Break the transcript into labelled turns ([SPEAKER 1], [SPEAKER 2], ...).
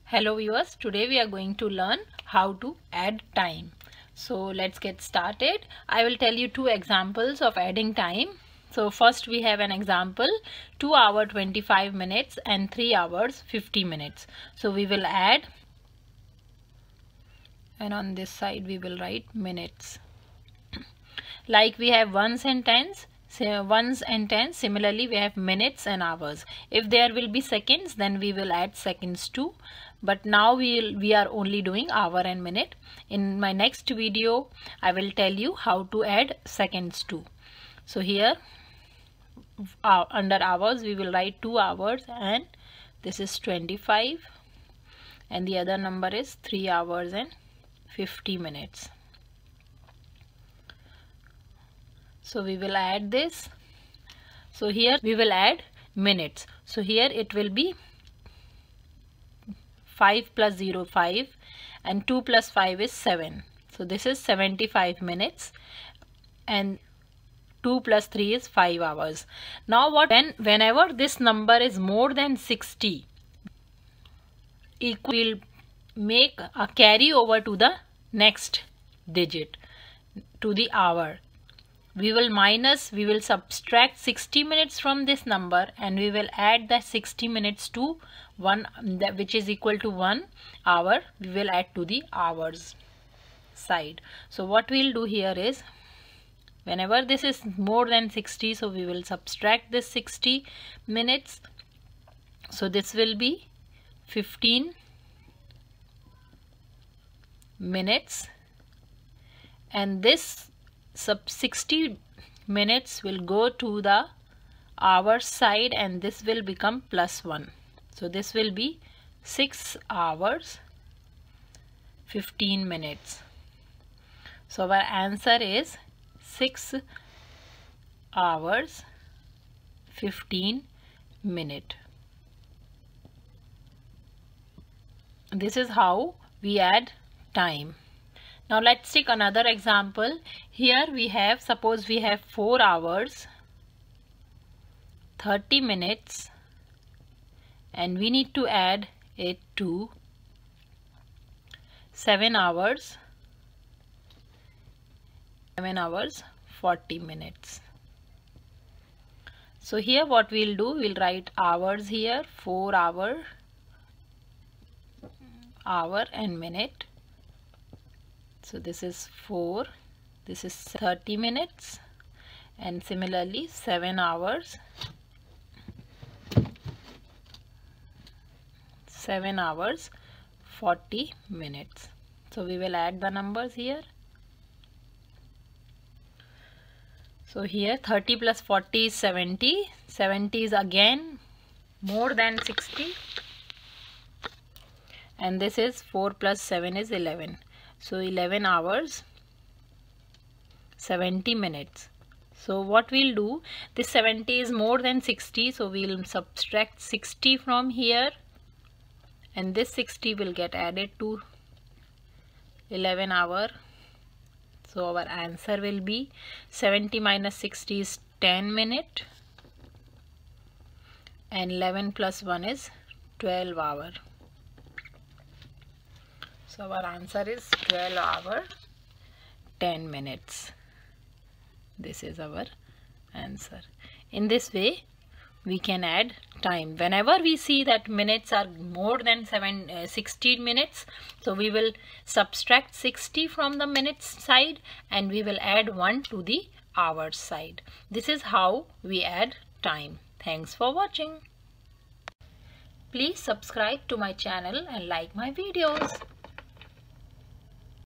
[SPEAKER 1] Hello viewers, today we are going to learn how to add time. So let's get started. I will tell you two examples of adding time. So first we have an example 2 hours 25 minutes and 3 hours 50 minutes. So we will add, and on this side we will write minutes. Like we have ones and tens. Ones and tens, similarly we have minutes and hours. If there will be seconds, then we will add seconds too, but now we are only doing hour and minute. In my next video I will tell you how to add seconds too. So here under hours we will write 2 hours, and this is 25, and the other number is 3 hours and 50 minutes. So we will add this. So here we will add minutes. So here it will be 5 plus 0 5, and 2 plus 5 is 7. So this is 75 minutes, and 2 plus 3 is 5 hours. Now whenever this number is more than 60, we'll make a carry over to the next digit, to the hour. We will subtract 60 minutes from this number, and we will add the 60 minutes to 1, which is equal to 1 hour. We will add to the hours side. So what we'll do here is, whenever this is more than 60, so we will subtract this 60 minutes. So this will be 15 minutes, and this 60 minutes will go to the hour side, and this will become plus 1. So this will be 6 hours 15 minutes. So our answer is 6 hours 15 minutes. This is how we add time. Now let's take another example. Here we have, suppose we have 4 hours 30 minutes, and we need to add it to 7 hours 40 minutes. So here what we'll do, we'll write hours here, 4 hour and minute. So this is 4, this is 30 minutes, and similarly 7 hours 40 minutes. So we will add the numbers here. So here 30 plus 40 is 70. 70 is again more than 60, and this is 4 plus 7 is 11. So 11 hours 70 minutes. So what we'll do, this 70 is more than 60, so we'll subtract 60 from here, and this 60 will get added to 11 hour. So our answer will be 70 minus 60 is 10 minutes, and 11 plus 1 is 12 hour. So our answer is 12 hour 10 minutes. This is our answer. In this way we can add time. Whenever we see that minutes are more than 60 minutes, so we will subtract 60 from the minutes side, and we will add 1 to the hours side. This is how we add time. Thanks for watching. Please subscribe to my channel and like my videos.